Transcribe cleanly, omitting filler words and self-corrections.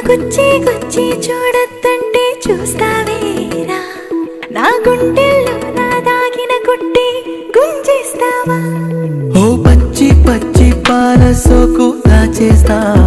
గుచ్చి గుచ్చి చూడొద్దంటే చూస్తావేరా నా గుండెల్లో నా దాగిన గుట్టి గుంజేస్తావా ఓ పచ్చి పచ్చి పాల సోకు దాచేస్తా